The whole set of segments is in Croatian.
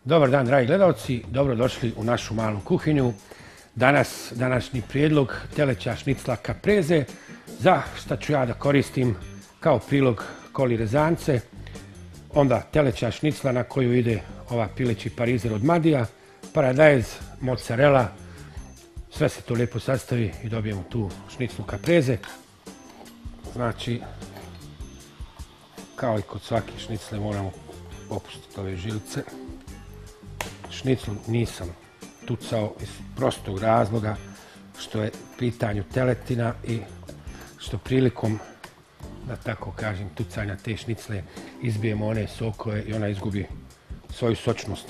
Dobar dan, dragi gledalci, dobrodošli u našu malu kuhinju. Današnji prijedlog teleća šnicla caprese, za šta ću ja da koristim kao prilog koli rezance, onda teleća šnicla na koju ide ova pileći parizer od Madija, paradajz, mozzarella, sve se to lijepo sastavi i dobijemo tu šniclu caprese. Znači, kao i kod svake šnicle moramo popustiti ove žilice. Šniclu nisam tucao iz prostog razloga što je u pitanju teletina i što prilikom, da tako kažem, tucanja te šnicle izbijemo one sokove i ona izgubi svoju sočnost.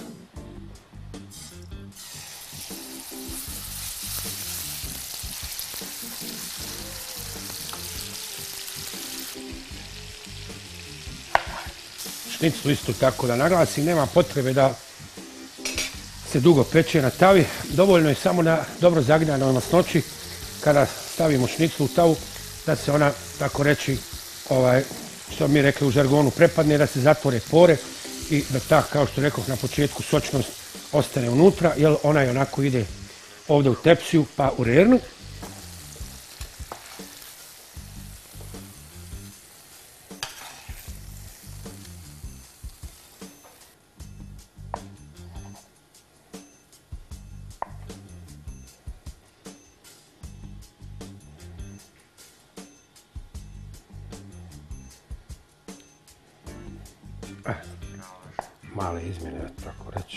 Šniclu isto tako da naglasim, nema potrebe da se dugo peče na tavi, dovoljno je samo na dobro zagrijanoj masnoći kada stavimo šniclu u tavu da se ona, tako reći, što mi rekli u žargonu, prepadne, da se zatvore pore i da ta, kao što rekoh na početku, sočnost ostane unutra, jer ona i onako ide ovdje u tepsiju pa u rernu. Male izmjene, tako reći.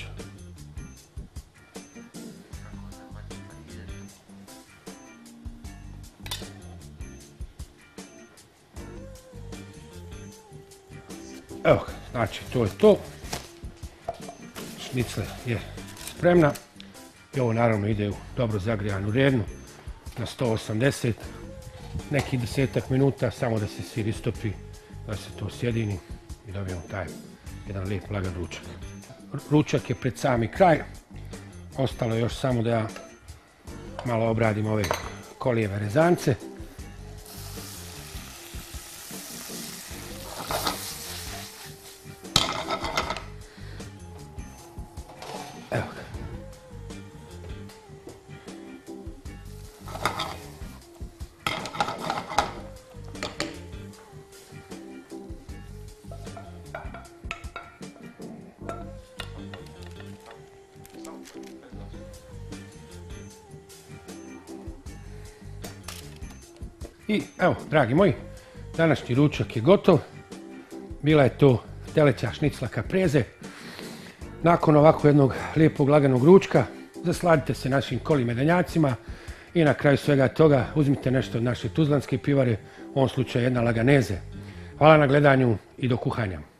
Evo ga, znači to je to. Šnicle je spremna. I ovo naravno ide u dobro zagrijanu rernu na 180. Nekih 10 minuta, samo da se sir istopi, da se to sjedini i dobijemo taj jedan lijep lagan ručak. Ručak je pred sami kraj. Ostalo je još samo da ja malo obradim ove kolijeve rezance. Evo ga. I evo, dragi moji, današnji ručak je gotov. Bila je to teleća šnicla caprese. Nakon ovako jednog lijepog laganog ručka, zasladite se našim koli medenjacima i na kraju svega toga uzmite nešto od naše tuzlanske pivare, u ovom slučaju jedna laganeze. Hvala na gledanju i do kuhanja.